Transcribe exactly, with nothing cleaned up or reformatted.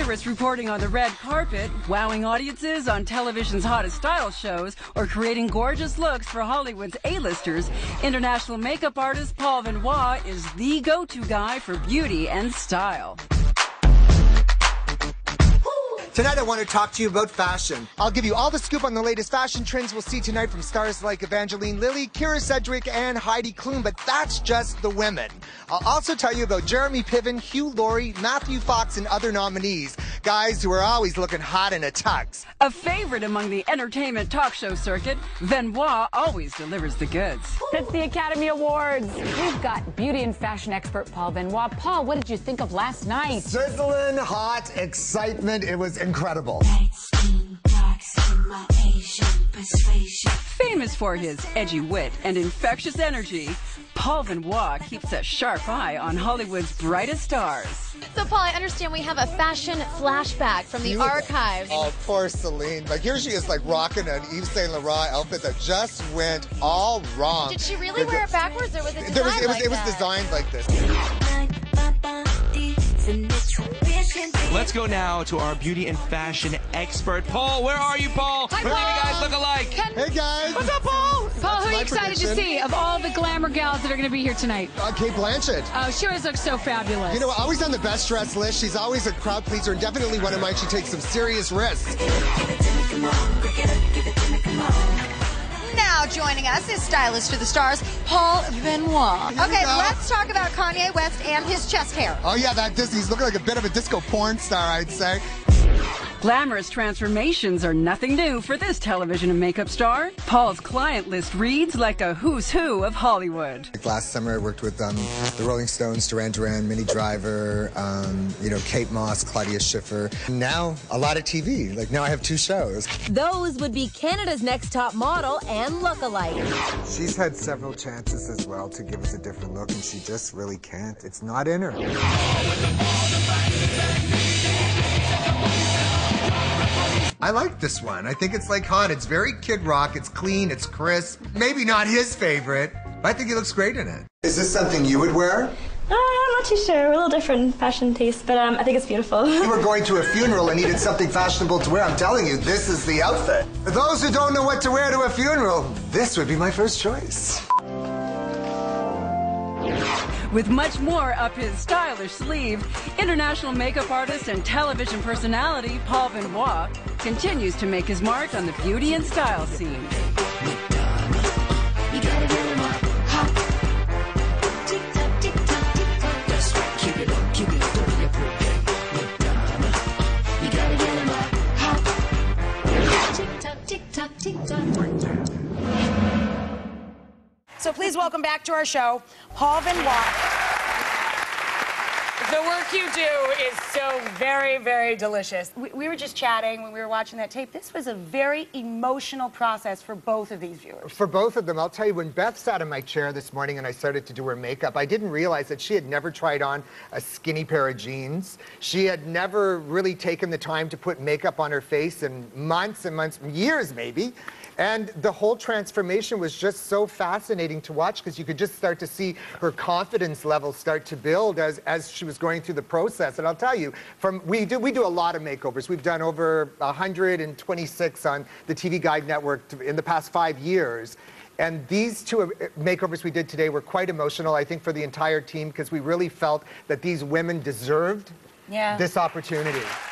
actress reporting on the red carpet, wowing audiences on television's hottest style shows, or creating gorgeous looks for Hollywood's A-listers, international makeup artist Paul Benoit is the go-to guy for beauty and style. Tonight I want to talk to you about fashion. I'll give you all the scoop on the latest fashion trends we'll see tonight from stars like Evangeline Lilly, Kyra Sedgwick, and Heidi Klum, but that's just the women. I'll also tell you about Jeremy Piven, Hugh Laurie, Matthew Fox, and other nominees, guys who are always looking hot in a tux. A favorite among the entertainment talk show circuit, Benoit always delivers the goods. It's the Academy Awards. We've got beauty and fashion expert Paul Benoit. Paul, what did you think of last night? Sizzling hot excitement. It was incredible. Famous for his edgy wit and infectious energy, Paul Benoit keeps a sharp eye on Hollywood's brightest stars. So, Paul, I understand we have a fashion flashback from the Beautiful. archives. Oh, poor Celine. Like, here she is, like, rocking an Yves Saint Laurent outfit that just went all wrong. Did she really wear it backwards, or was it designed There was, it was, like it was that? designed like this. Let's go now to our beauty and fashion expert, Paul. Where are you, Paul? Hi, Look at you Paul. guys look alike. Hey, guys. What's up, Paul? Paul, who are my you excited to prediction. see of all the glamour gals that are going to be here tonight? Uh, Kate Blanchett. Oh, she always looks so fabulous. You know, always on the best dressed list. She's always a crowd pleaser, and definitely one of mine. She takes some serious risks. Now joining us is stylist for the stars, Paul Benoit. Here we Okay, go. let's talk about Kanye West and his chest hair. Oh, yeah, that Disney. He's looking like a bit of a disco porn star, I'd say. Glamorous transformations are nothing new for this television and makeup star. Paul's client list reads like a who's who of Hollywood. Like last summer, I worked with um, the Rolling Stones, Duran Duran, Minnie Driver, um, you know, Kate Moss, Claudia Schiffer. Now, a lot of T V. Like, now I have two shows. Those would be Canada's Next Top Model and Lookalike. She's had several chances as well to give us a different look, and she just really can't. It's not in her. I like this one. I think it's like hot. It's very Kid Rock. It's clean. It's crisp. Maybe not his favorite, but I think he looks great in it. Is this something you would wear? Uh, I'm not too sure. We're a little different fashion taste, but um, I think it's beautiful. You were going to a funeral and needed something fashionable to wear. I'm telling you, this is the outfit. For those who don't know what to wear to a funeral, this would be my first choice. With much more up his stylish sleeve, international makeup artist and television personality Paul Benoit continues to make his mark on the beauty and style scene. So please welcome back to our show, Paul Benoit. The work you do is so very, very delicious. We, we were just chatting when we were watching that tape. This was a very emotional process for both of these viewers. For both of them, I'll tell you, when Beth sat in my chair this morning and I started to do her makeup, I didn't realize that she had never tried on a skinny pair of jeans. She had never really taken the time to put makeup on her face in months and months, years maybe. And the whole transformation was just so fascinating to watch because you could just start to see her confidence level start to build as, as she was going through the process. And I'll tell you, from we do we do a lot of makeovers. We've done over one hundred twenty-six on the T V Guide Network in the past five years. And these two makeovers we did today were quite emotional, I think, for the entire team because we really felt that these women deserved Yeah. this opportunity.